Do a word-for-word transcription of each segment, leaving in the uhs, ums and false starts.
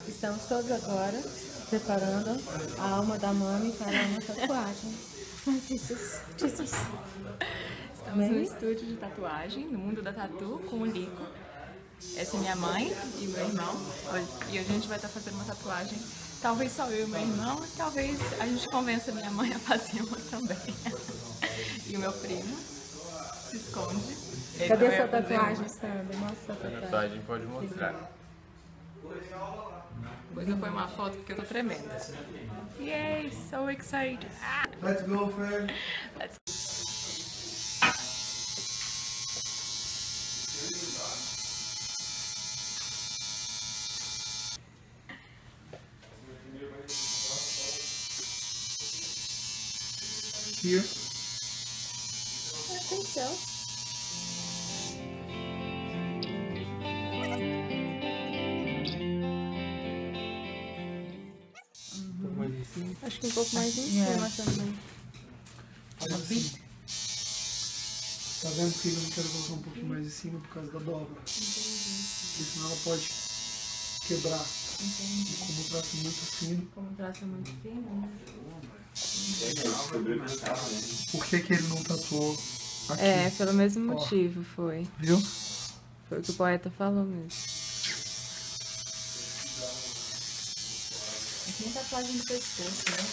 Estamos todos agora preparando a alma da mami para uma tatuagem. Jesus, Jesus. Estamos Bem? no estúdio de tatuagem, no mundo da tatu, com o Lico. Essa é minha mãe e meu irmão. E hoje a gente vai estar fazendo uma tatuagem. Talvez só eu e meu irmão, e talvez a gente convença minha mãe a fazer uma também. E o meu primo se esconde. Cadê essa tatuagem, Sandra? Mostra a tatuagem. A tatuagem pode mostrar. Depois eu ponho uma foto porque eu tô tremendo. Yay, so excited! Ah. Let's go, friend! Let's... Here. I think so. Acho que um pouco mais em cima yeah. também. Olha assim. Tá vendo que eu não quero colocar um pouquinho mais em cima por causa da dobra? Entendi. Porque senão ela pode quebrar. Entendi. E como o traço é muito fino. Como o traço é muito fino, né? Por que que ele não tatuou aqui? É, pelo mesmo motivo, oh. foi. Viu? Foi o que o poeta falou mesmo. Aqui é tatuagem no pescoço, né?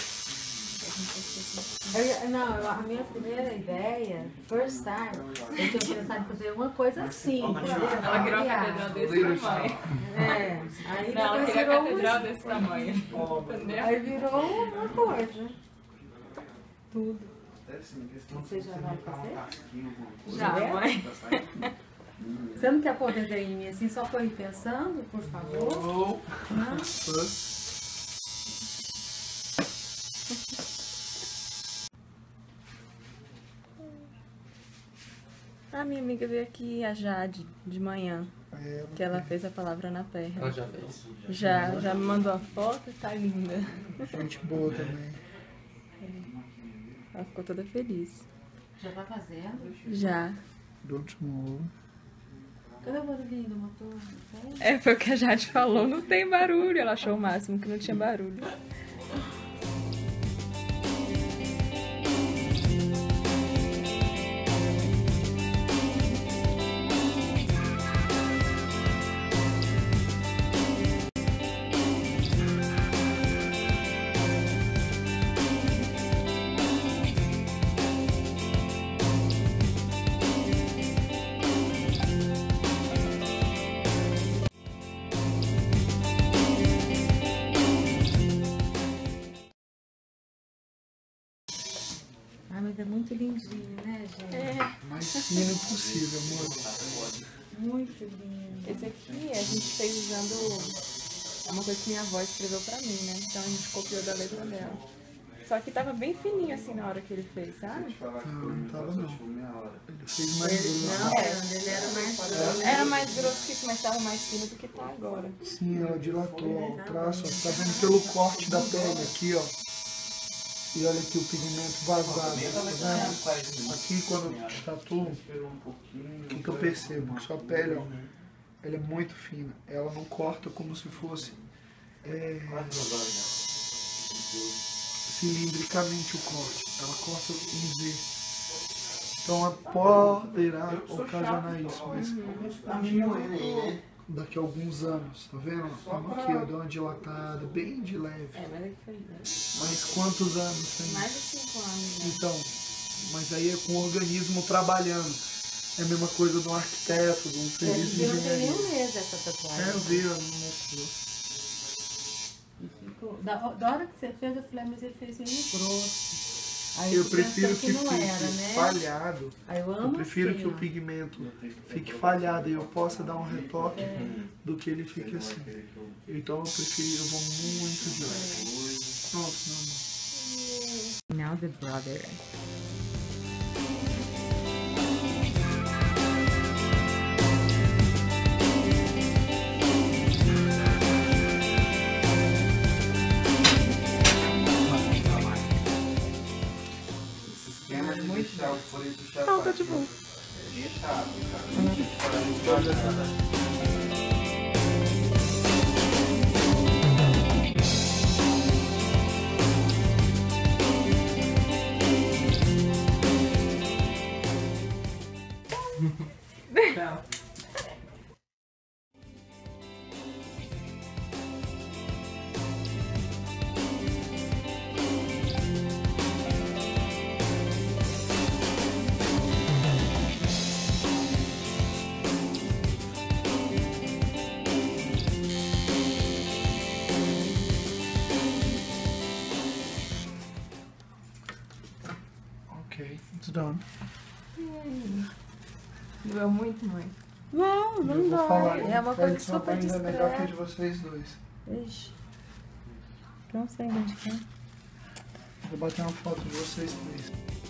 Eu, não, a minha primeira ideia, first time, eu tinha pensado em fazer uma coisa assim. Ela virou a catedral desse tamanho. É, aí não, ela queria a catedral desse tamanho. Entendeu? Aí virou uma coisa. Tudo. Você já vai fazer? Já, mãe. Você não quer pôr desenho em mim assim, só foi pensando, por favor? Não. A minha amiga veio aqui, a Jade, de manhã, é, que ela fez a palavra na perna. Ela já fez? Já, já me mandou a foto e tá linda. Gente boa também. Ela ficou toda feliz. Já tá fazendo? Já. Don't move. Cadê o barulhinho do motor? É, foi o que a Jade falou, não tem barulho. Ela achou o máximo que não tinha barulho. Ah, mas é muito lindinho, né, gente? É. Mais fino possível, amor. Muito lindo. Esse aqui a gente fez usando uma coisa que minha avó escreveu pra mim, né? Então a gente copiou da letra dela. Só que tava bem fininho assim na hora que ele fez, sabe? Não, não tava não. Ele fez mais ele, grosso. Não, é, ele era mais grosso. Era mais grosso que isso, mas tava mais fino do que tá agora. Sim, ela dilatou ó, o traço, ó. Tá vendo pelo corte da pele aqui, ó. E olha aqui o pigmento vazado, tá vendo? Aqui quando eu tatuo, o que, que eu percebo? Que sua pele, ó, ela é muito fina. Ela não corta como se fosse é, cilindricamente o corte. Ela corta em V. Então ela poderá ocasionar isso, mas daqui a alguns anos, tá vendo? Aqui ó, deu uma dilatada, bem de leve. É, mas é que foi, né? Mas quantos anos tem? Mais de cinco anos, né? Então, mas aí é com o organismo trabalhando. É a mesma coisa de um arquiteto, de um serviço de engenharia. Não tem nenhum mês essa tatuagem. É, eu vi, ela não mostrou. Da, da hora que você fez, eu falei, mas ele fez meio grosso. Aí eu prefiro que, que fique era, né? falhado. Aí eu, amo eu prefiro assim, que ó. o pigmento fique falhado e eu possa dar um retoque é. do que ele fique assim. Então eu prefiro, eu vou muito de leve. Pronto, meu amor. Now the brother. Não, tá de boa. Uhum. done. Doeu muito, mãe? Não, Eu não vou dói. falar, É uma coisa edição super ainda é melhor que a de discreta. vocês dois. Ixi. Não sei onde que é. Vou bater uma foto de vocês dois.